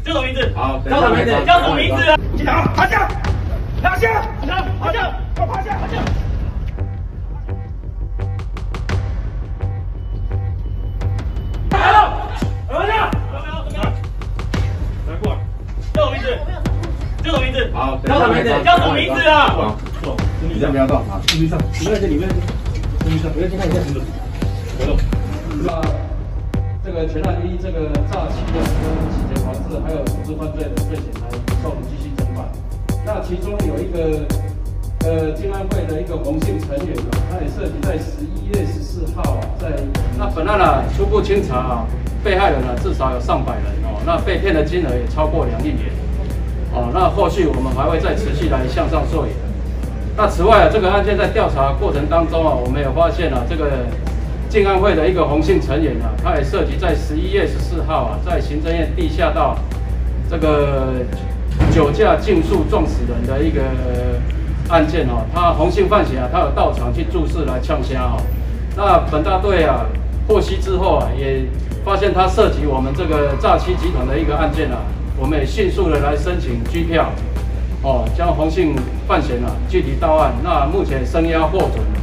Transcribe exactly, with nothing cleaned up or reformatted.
叫什么名字？ 好， 叫什么名字？叫什么名字啊？ 警察，趴下，趴下， 警察，趴下， 给我趴下， 趴下。来了，来了，怎么样？怎么样？ 来过来。 叫什么名字？叫什么名字？ 好， 叫什么名字？叫什么名字啊？ 走， 你先不要动啊， 身体上，你们在这里面，身体上，我要先看一下，回动。 那这个全案依这个诈欺的跟洗钱防治，还有组织犯罪的罪嫌来受理继续侦办。那其中有一个呃静安会的一个洪姓成员啊，他也涉及在十一月十四号啊，在那本案啊初步清查啊，被害人呢至少有上百人哦，那被骗的金额也超过两亿元哦。那后续我们还会再持续来向上溯源。那此外啊，这个案件在调查过程当中啊，我们也发现啊，这个静安会的一个洪姓成员啊，他也涉及在十一月十四号啊，在行政院地下道这个酒驾竞速撞死人的一个案件哦，他洪姓犯嫌啊，他有到场去注视来呛虾哦。那本大队啊获悉之后啊，也发现他涉及我们这个诈欺集团的一个案件啊，我们也迅速的来申请拘票，哦，将洪姓犯嫌啊具体到案。那目前声押获准。